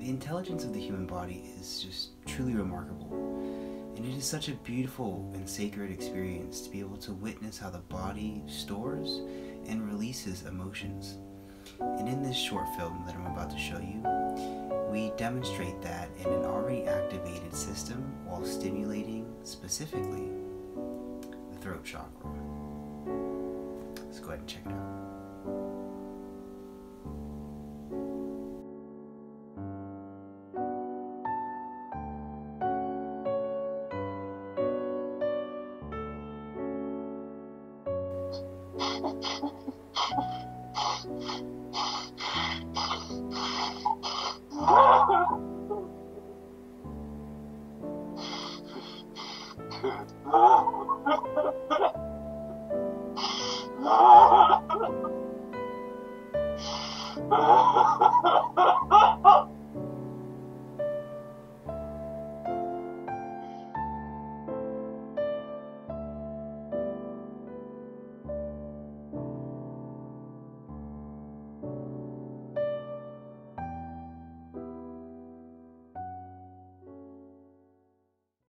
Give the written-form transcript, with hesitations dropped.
The intelligence of the human body is just truly remarkable, and it is such a beautiful and sacred experience to be able to witness how the body stores and releases emotions. And in this short film that I'm about to show you, we demonstrate that in an already activated system while stimulating specifically the throat chakra. Let's go ahead and check it out.